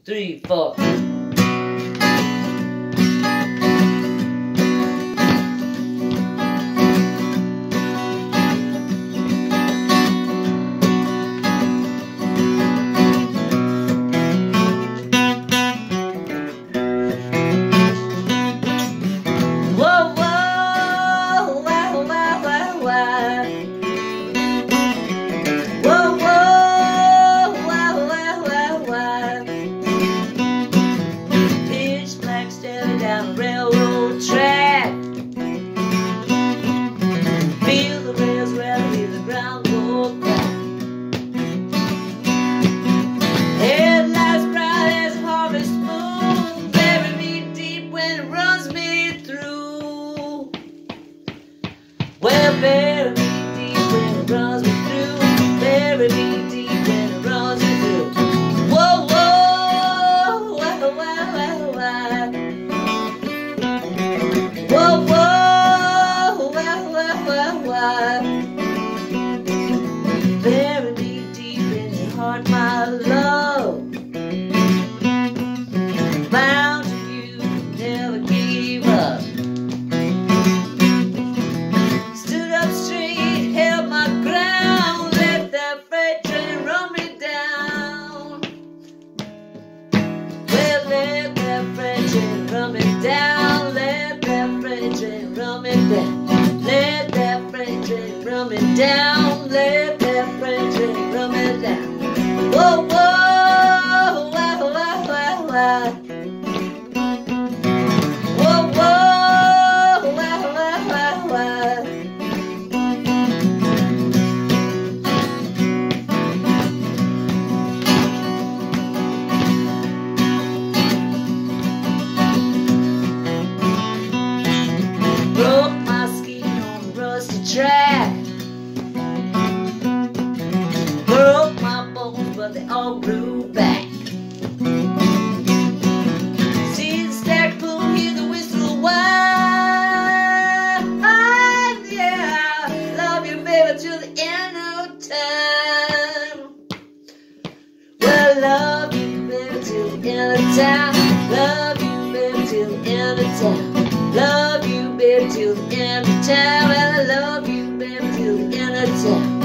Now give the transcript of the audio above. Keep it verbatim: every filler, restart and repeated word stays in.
three, four. Down the railroad track, feel the rails rattle, hear the ground go crack. Headlights bright as a harvest moon, bury me deep when it runs me through. Well, bury me deep when it runs me through. Bury me deep when it runs me through. Whoa, whoa, whoa, whoa, whoa, whoa. Whoa, whoa, whoa, whoa, whoa, whoa. Bury me deep in your heart, my love. Bound to you, never gave up. Stood up straight, held my ground. Let that freight train run me down. Well, let that freight train run me down. Let that freight train run me down. Let that freight train run me down. Let that freight train run me down. Whoa, whoa, whoa, whoa, whoa, whoa. Whoa, whoa, whoa, whoa, whoa, whoa. Broke my skin on the rusty track. Broke my bones, but they all grew back. See the stack pull, hear the whistle whine. Yeah, love you, baby, till the end of time. Well, love you, baby, till the end of time. Love you, baby, till the end of time. Love you, baby, till the end of time. Well, I love you, baby, till the end of time.